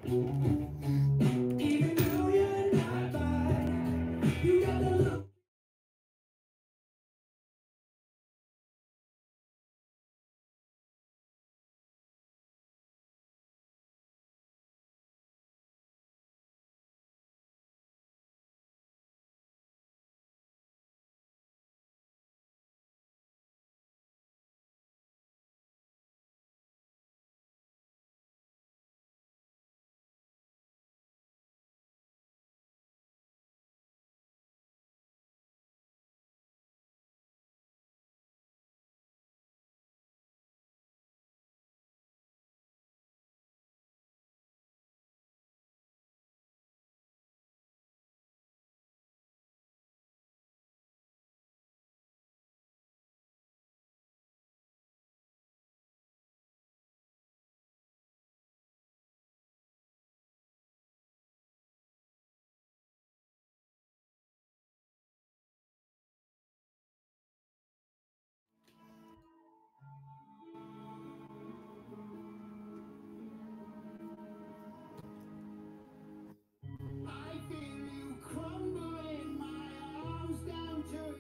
Even though you're not mine, you got the look. I feel you crumbling, my arms down to you.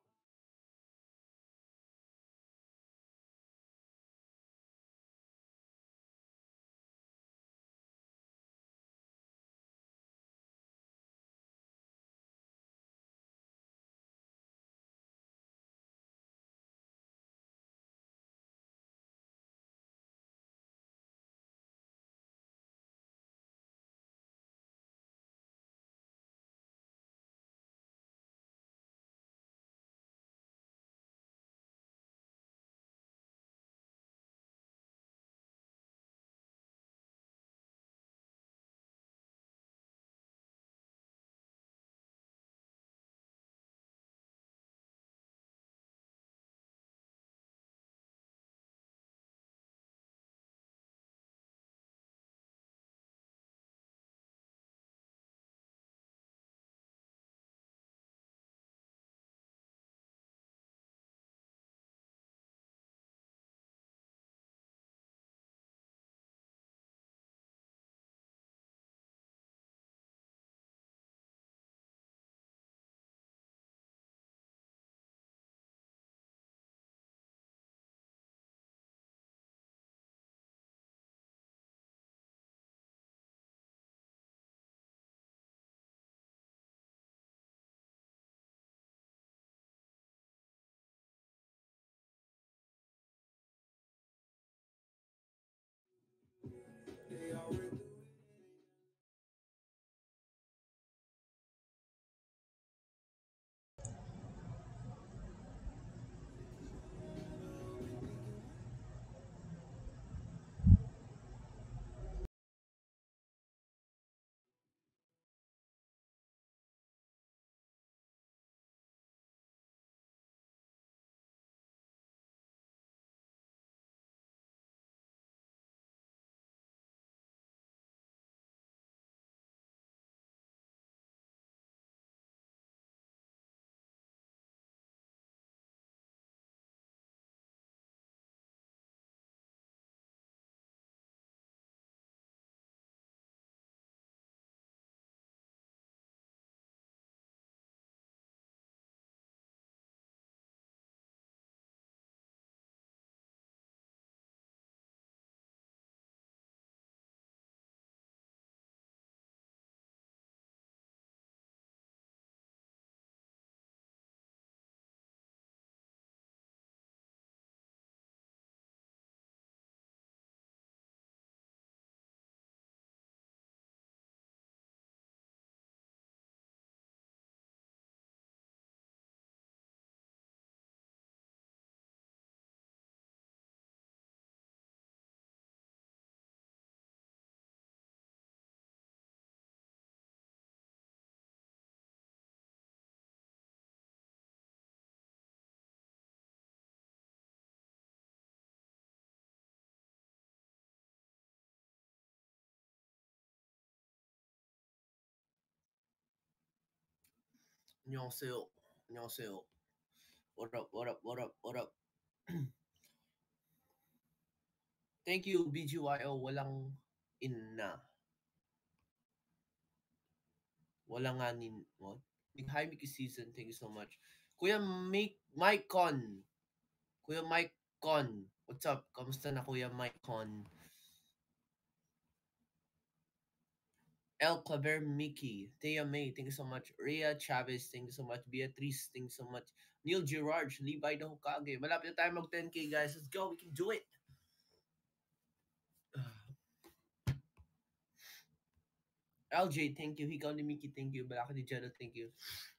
안녕하세요. 안녕하세요. What up? What up? What up? What up? Thank you BGYO walang inna. Wala nga nin... What? Hi, Mickey Season. Thank you so much. Kuya Mike Con. Kuya Mike Con. What's up? Kamusta na Kuya Mike Con? El Claver Mickey. Thea May. Thank you so much. Rhea Chavez. Thank you so much. Beatrice. Thank you so much. Neil Gerard. Levi the Hokage. Malapit na tayo mag 10K, guys. Let's go. We can do it. LJ, thank you. Hikaw ni Mickey, thank you. Balaka ni Jenna, thank you.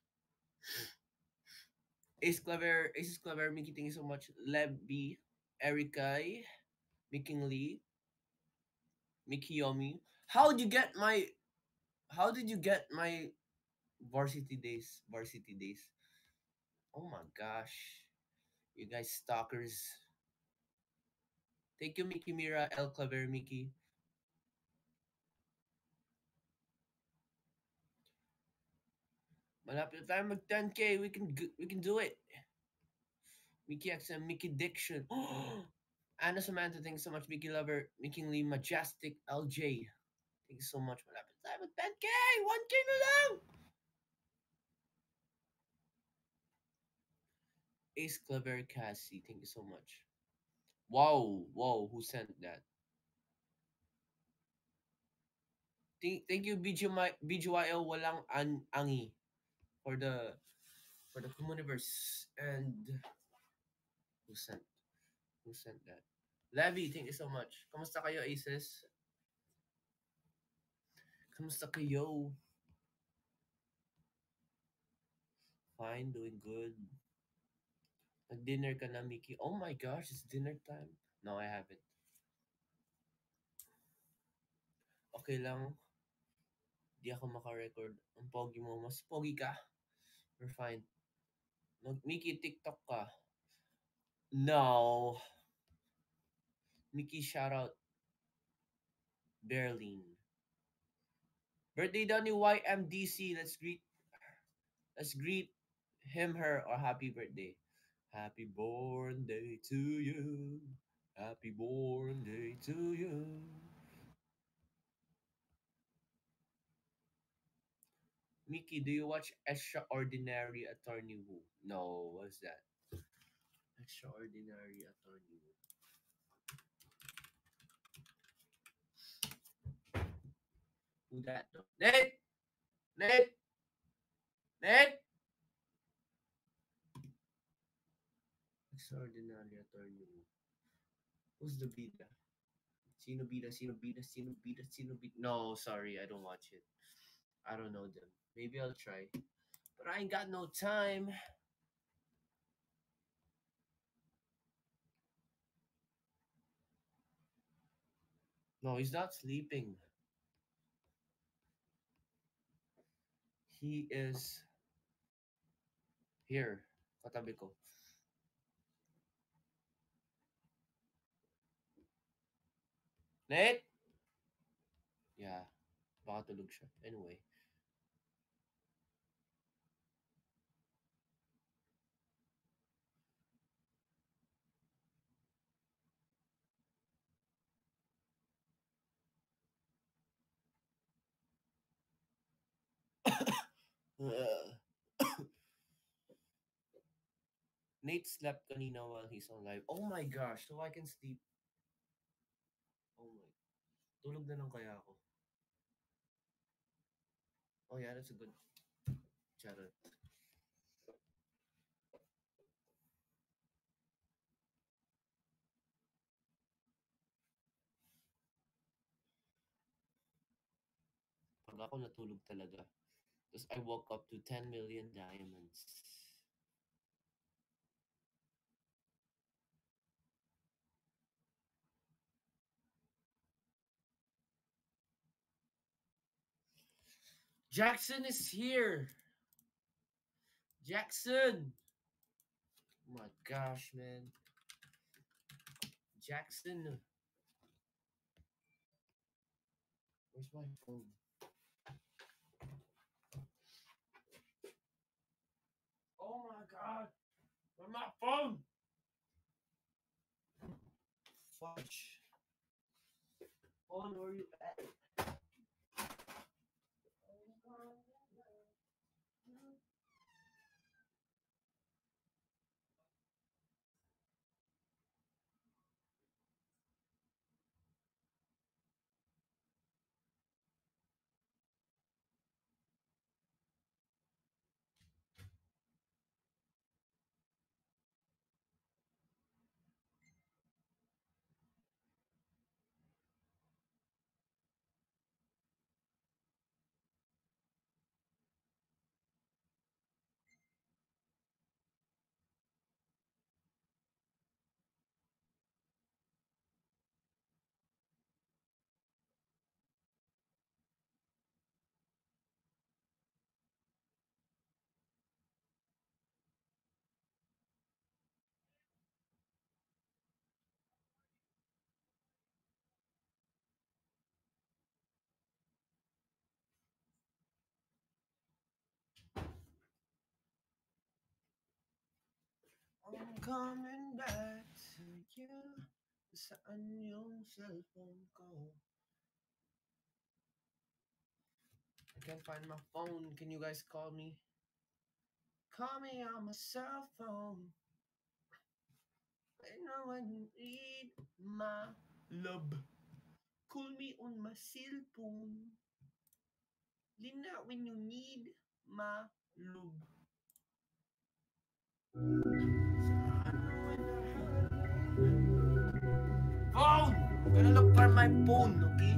Ace Claver, Mickey, thank you so much. Lebby, Erica, Mickey Lee, Mickey Yomi. How did you get my varsity days? Varsity days. Oh my gosh. You guys stalkers. Thank you, Mickey Mira, El Claver, Mickey. Malapit tayo mag 10K. We can do it. Mickey XM, Mickey Diction. Anna Samantha, thanks so much. Mickey Lover, Mickey Lee, Majestic, LJ. Thank you so much. Malapit tayo mag 10K. 1K na lang. Ace Clever Cassie, thank you so much. Wow, wow, who sent that? Thank you, BGYL Walang Angi for the Communiverse. And who sent that? Levy, thank you so much. Kamusta kayo, Aces? Kamusta kayo? Fine, doing good. Nag-dinner ka na, Mickey? Oh my gosh, it's dinner time. No, I haven't. Okay lang. Di ako makarecord. Ang pogi mo. Mas pogi ka. We're fine. Mickey, TikTok ka. No. Mickey, shoutout. Berlin. Birthday daw ni YMDC. Let's greet him, her, or happy birthday. Happy born day to you. Happy born day to you. Mickey, do you watch Extraordinary Attorney Woo? No, what's that? Extraordinary Attorney Woo. Who that though? Nate! Nate! Nate! Extraordinary Attorney Woo. Who's the bida? Sino bida? Sino bida? Sino bida? Sino bida? No, sorry, I don't watch it. I don't know them. Maybe I'll try. But I ain't got no time. No, he's not sleeping. He is here. Katabi ko. Nate? Yeah. Baka tulog siya. Anyway. Nate slept kanina while he's on live. Oh my gosh. So I can sleep. Oh my. Tulog na lang kaya ako. Oh yeah, that's a good charot. Pag ako natulog talaga. Tapos I woke up to 10 million diamonds. Jackson is here. Jackson. Oh my gosh, man. Jackson. Where's my phone? Oh my god. Where's my phone? Fudge. Phone, where you at? coming back to you. Saan yung cellphone ko? I can't find my phone. Can you guys call me? Call me on my cell phone. I know when you need my love. Call me on my cell phone. Lina when you need my love. Phone! I'm gonna look for my phone, okay?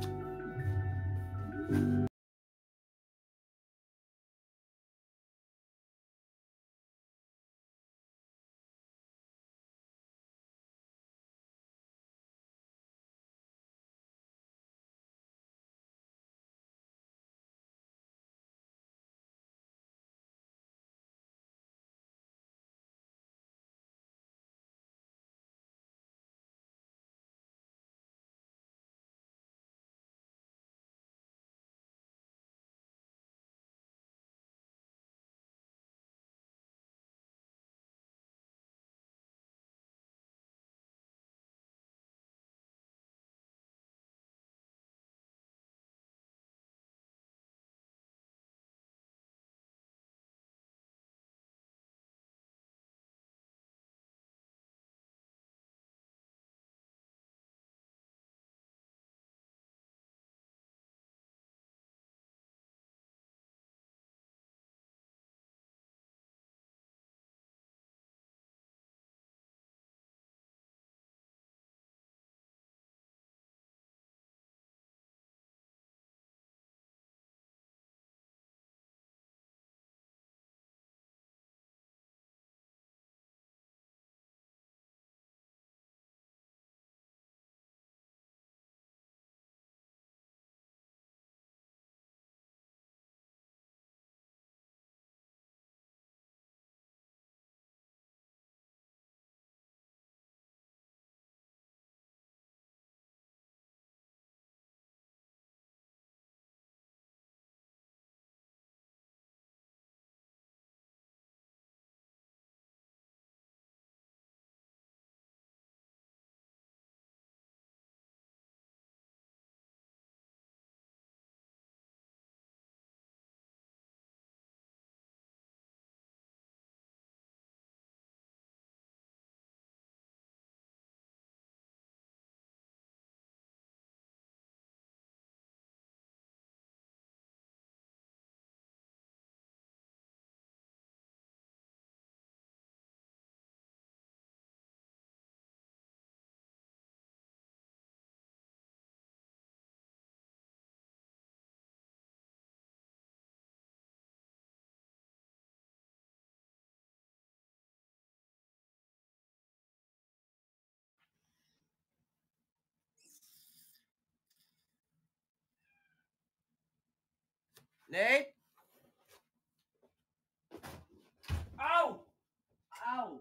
Nate? Ow! Ow!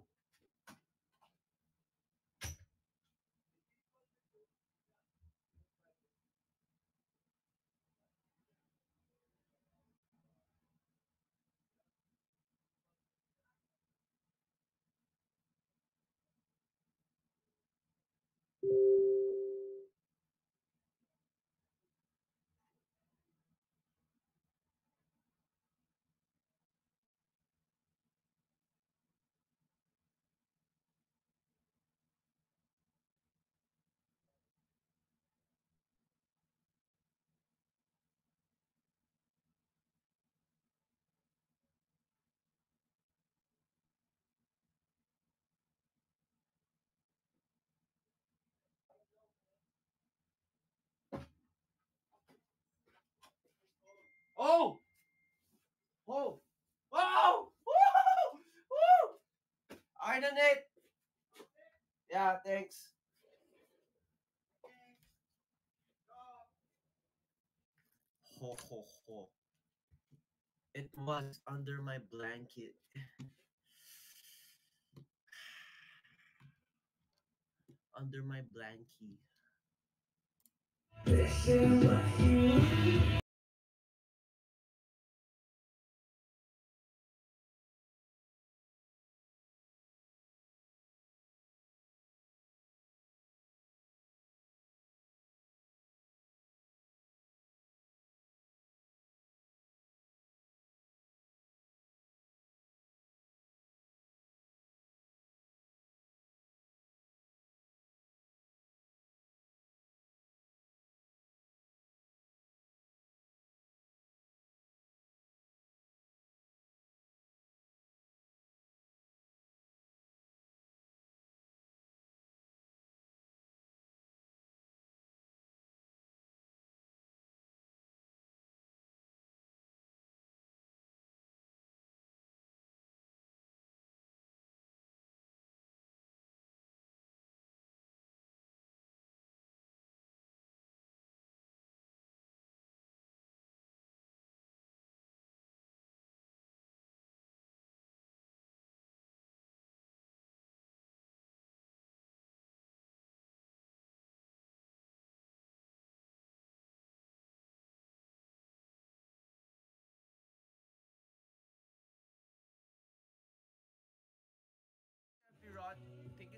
Oh! Oh! Oh! Woo! Woo! Alright, Nate. Yeah, thanks. Ho ho ho. It was under my blanket. Under my blankie. This is what you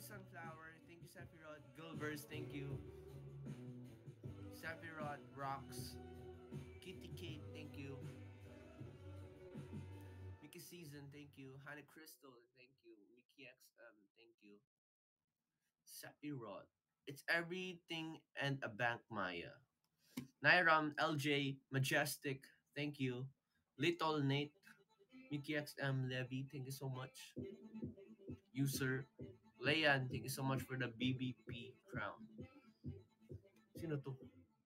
Sunflower. Thank you, Sephiroth. Gilvers, thank you. Sephiroth Rocks. Kitty Kate, thank you. Mickey Season, thank you. Hannah Crystal, thank you. Mickey XM, thank you. Sephiroth. It's everything and a bank Maya. Nairam, LJ, Majestic, thank you. Little Nate, Mickey XM, Levy, thank you so much. User, Leyan, thank you so much for the BBP crown. Sino to?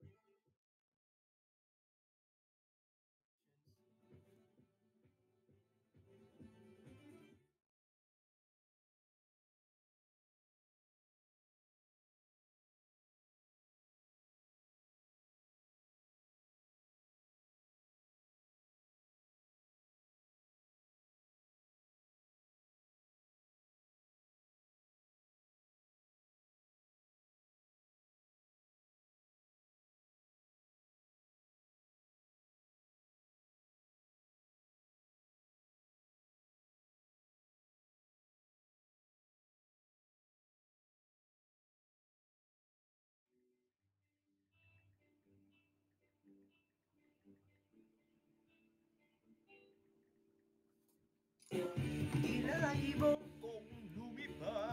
Ilaibong kong lumipad.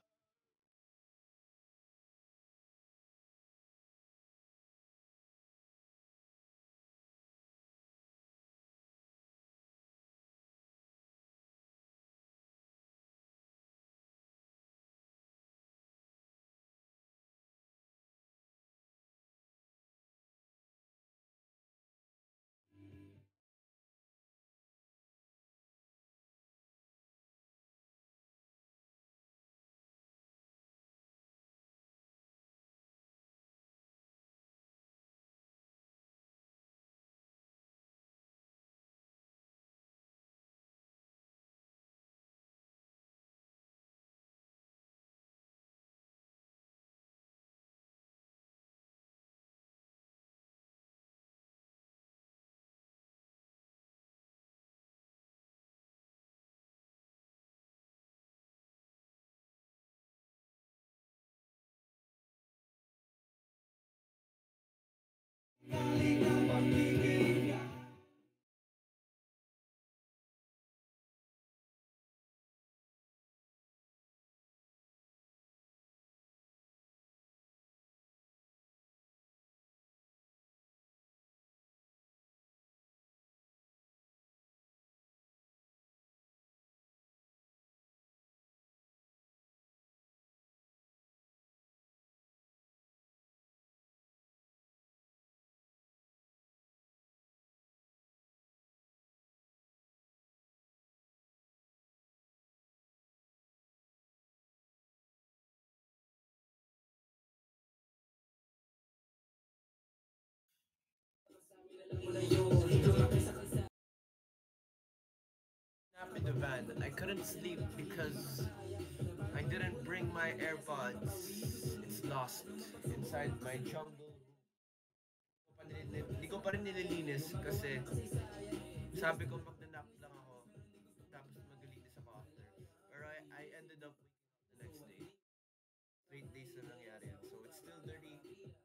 Nap in the van. I couldn't sleep because I didn't bring my AirPods. It's lost inside my jungle room. Hindi ko pa rin nililinis kasi sabi ko magna-nap lang ako tapos maglilinis ako after. Pero I ended up waking up the next day. 3 days na nangyari yun. So it's still dirty.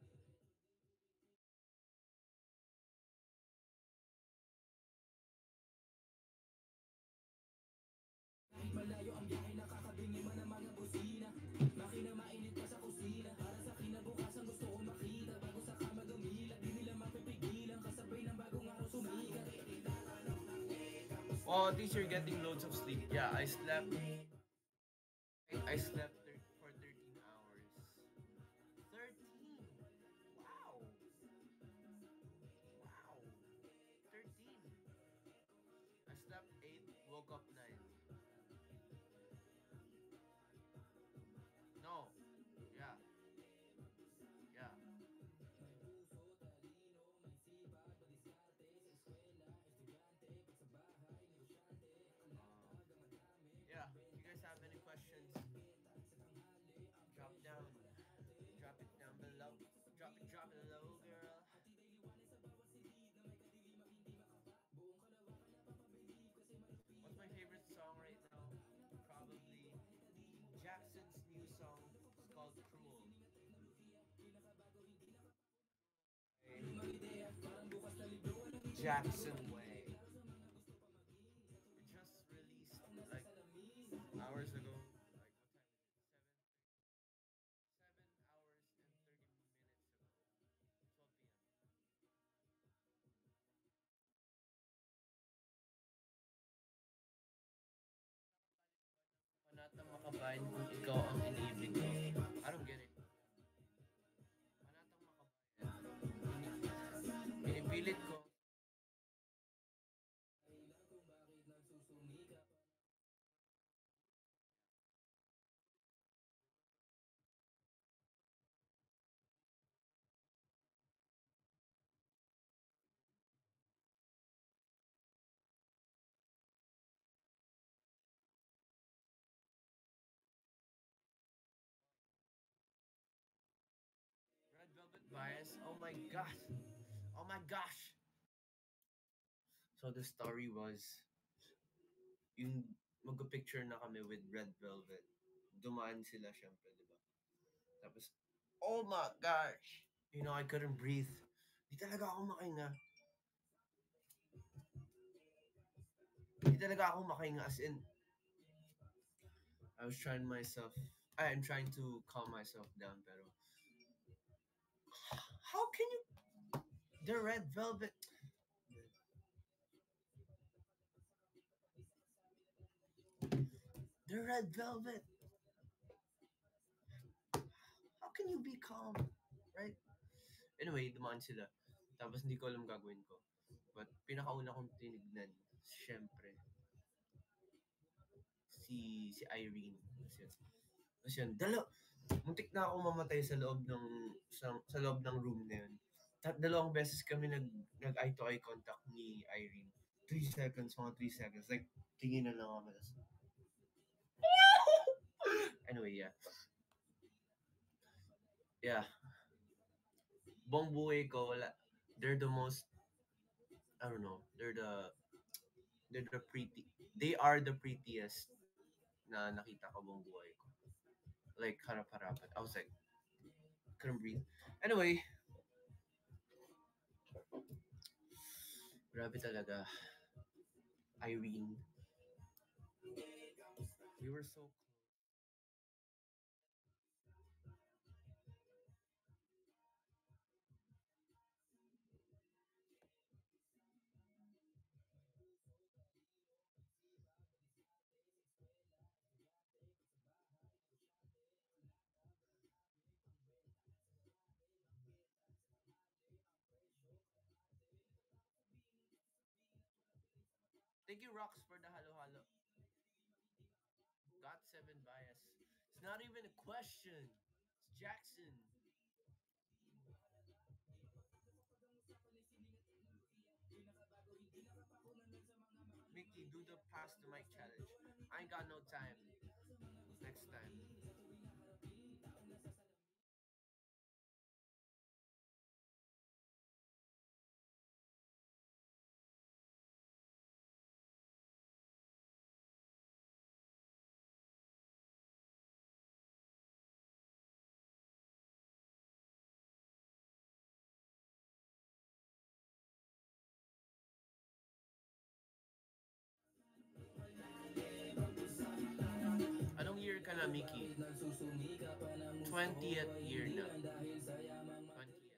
Oh, at least you're getting loads of sleep. Yeah, I slept for 13 hours. 13? Wow. Wow. 13. I slept 8, woke up 9. No. Yeah. Yeah. Yeah. You Jackson Way. It just released like hours ago. Like what time is it? 7 hours and 30 minutes ago. 12 p.m. Panatang makabayan kung ikaw ang iniibig ko. I don't get it. Panatang makabayan. Pinipilit ko. Red Velvet Bias. Oh my god. Oh my gosh. So the story was, yung magka-picture na kami with Red Velvet. Dumaan sila syempre, di ba? Tapos, oh my gosh. You know, I couldn't breathe. Di talaga ako makahinga. Di talaga ako makahinga as in, I was trying myself, I'm trying to calm myself down, pero how can you, the Red Velvet, the Red Velvet, how can you be calm, right? Anyway, dumaan sila. Tapos hindi ko alam gagawin ko. But pinakauna kong tinignan, syempre, si Irene. Tapos yun, muntik na ako mamatay sa loob ng sa loob ng room na yun. Dalawang beses kami nag eye to eye contact ni Irene. 3 seconds, mga 3 seconds. Like, tingin na lang kami. Anyway, yeah. Yeah. Buong buhay ko, wala. They're the most, I don't know, they are the prettiest na nakita ko buong buhay ko. Like, harap-harapan. I was like, couldn't breathe. Anyway, grabe talaga. Irene. We were so close. Thank you, Rox, for the halo halo. Got 7 bias. It's not even a question. It's Jackson. Mickey, do the pass the mic challenge. I ain't got no time. Next time. Anong year ka na, Mickey? 20th year na. 20th.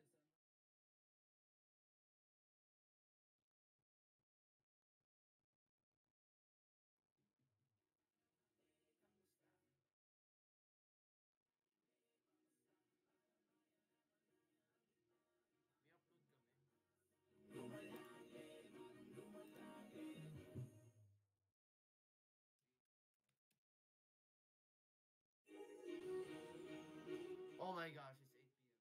Oh my gosh, it's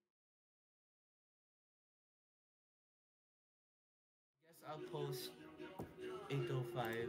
8 p.m. Guess I'll post 8:05.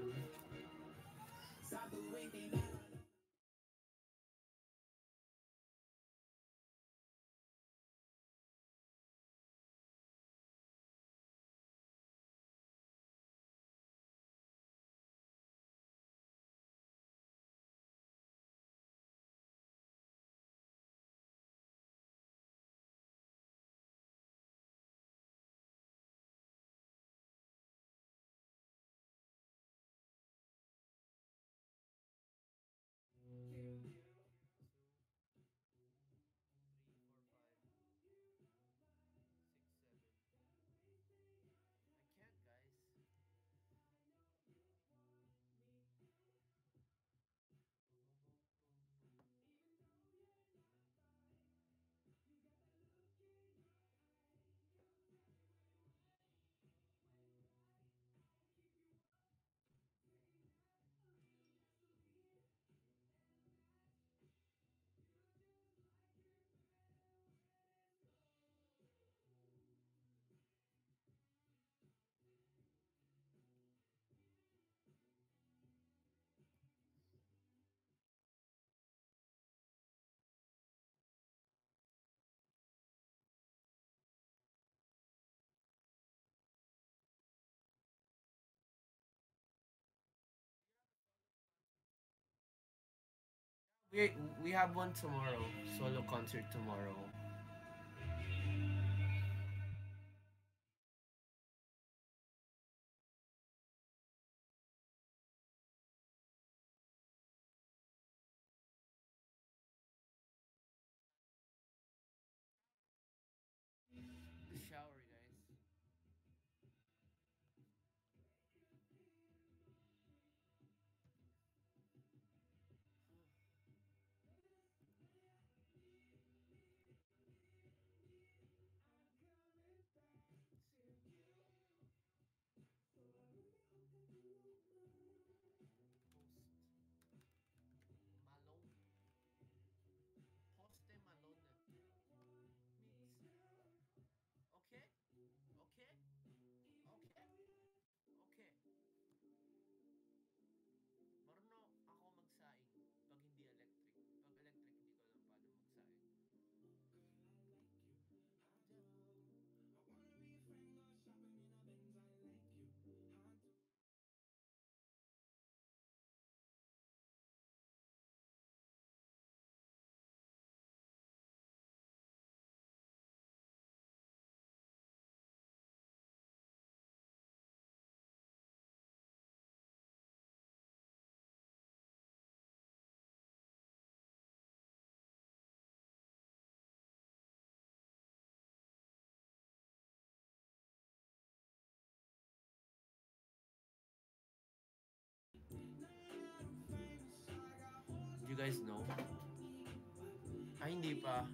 We we have one tomorrow. Solo concert tomorrow. The shower, guys. Malone. Poste Malone. Mix. Okay? Okay? Okay? Okay. Marunong ako magsaing pag hindi electric. Pag electric, hindi ko alam paano magsaing. Do you guys know? Ay, hindi pa.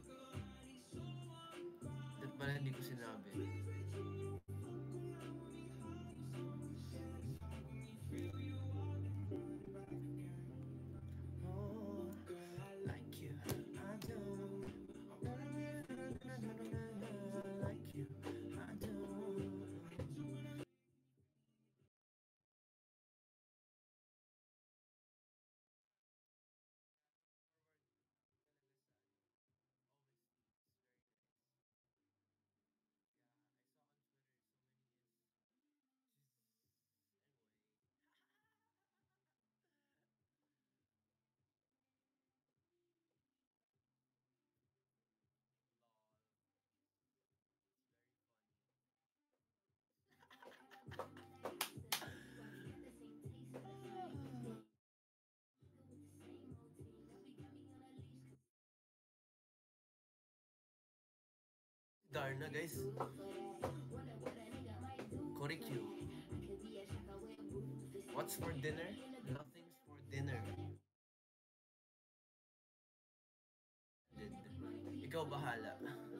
Ba't pala hindi ko sinabi? Oh, like you. I do. Like you. I do. Darna, guys. Korikyu. What's for dinner? Nothing's for dinner. Ikaw bahala.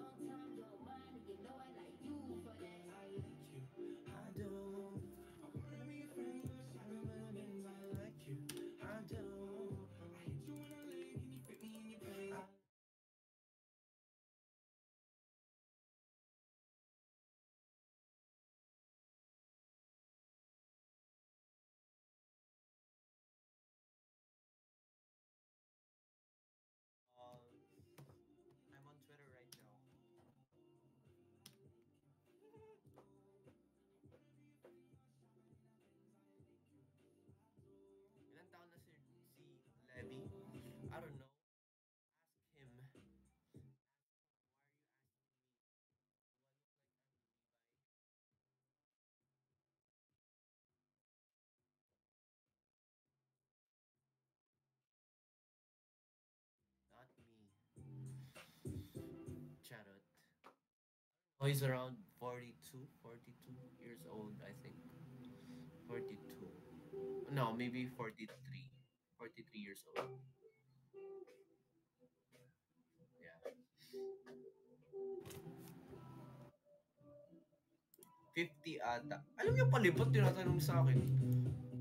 I'm on Twitter right now. Ilan taon na si Levy? I don't know. Ask him. Not me. Charot. Oh, he's around 42, 42 years old, I think. 42. No, maybe 43. 43 years old. Yeah. 50 ata. Alam niyo palibot, tinatanong sa akin.